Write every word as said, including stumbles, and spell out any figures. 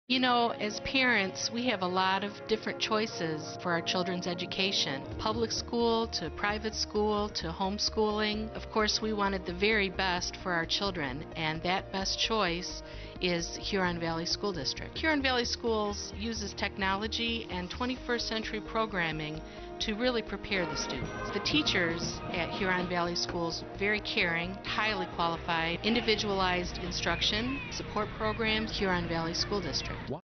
You know, as parents, we have a lot of different choices for our children's education. Public school to private school to homeschooling. Of course, we wanted the very best for our children, and that best choice is Huron Valley School District. Huron Valley Schools uses technology and twenty-first century programming to really prepare the students. The teachers at Huron Valley Schools, very caring, highly qualified, individualized instruction, support programs, Huron Valley School District.